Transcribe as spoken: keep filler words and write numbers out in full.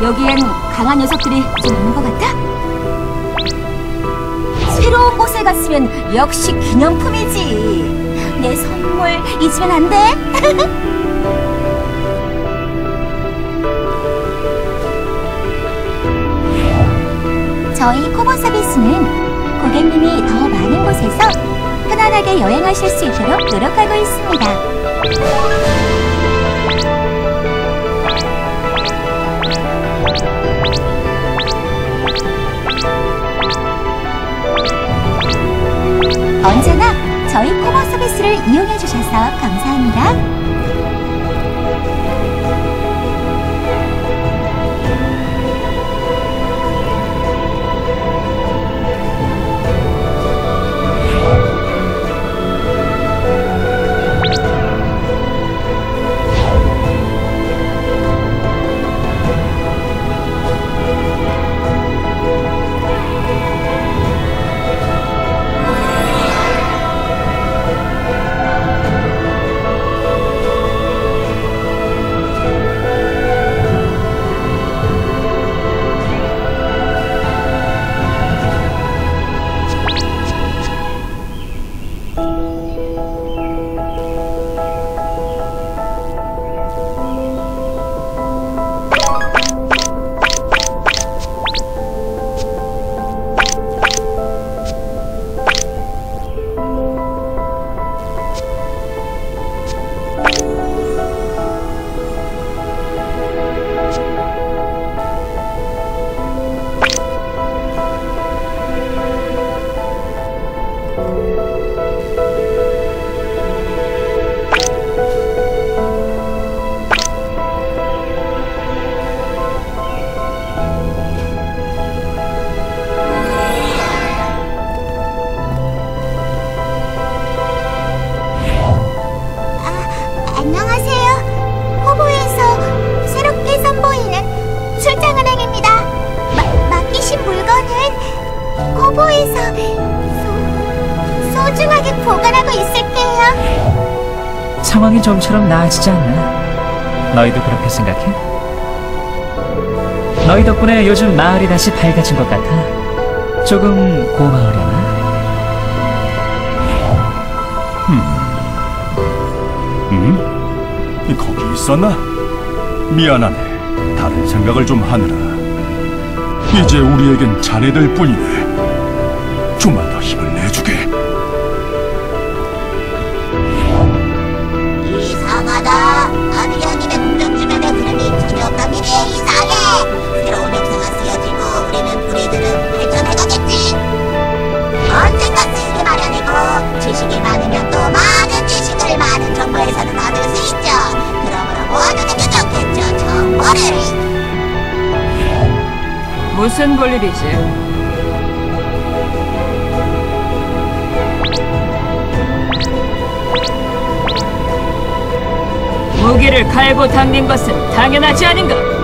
여기엔 강한 녀석들이 좀 있는 것 같아? 새로운 곳에 갔으면 역시 기념품이지. 내 선물 잊으면 안 돼? 저희 코보 서비스는 고객님이 더 많은 곳에서 편안하게 여행하실 수 있도록 노력하고 있습니다. 언제나 저희 코보 서비스를 이용해 주셔서 감사합니다. 코보에서 소중하게 보관하고 있을게요. 상황이 좀처럼 나아지지 않나? 너희도 그렇게 생각해? 너희 덕분에 요즘 마을이 다시 밝아진 것 같아. 조금 고마우려나? 음. 음? 거기 있었나? 미안하네. 다른 생각을 좀 하느라. 이제 우리에겐 자네들 뿐이네. 좀만 더 힘을 내주게. 이상하다. 아드리아님의 궁전 주변의 흐름이 전혀 없답니다. 이상해. 새로운 역사가 쓰여지고 우리는 브리드를 펼쳐나가겠지. 언젠가 쓰이게 마련이고 지식이 많으면 또 많은 지식을 많은 정보에서는 얻을 수 있죠. 그러므로 모아두는 게 좋겠죠. 정보를. 무슨 볼일이지? 무기를 갈고 당긴 것은 당연하지 않은가?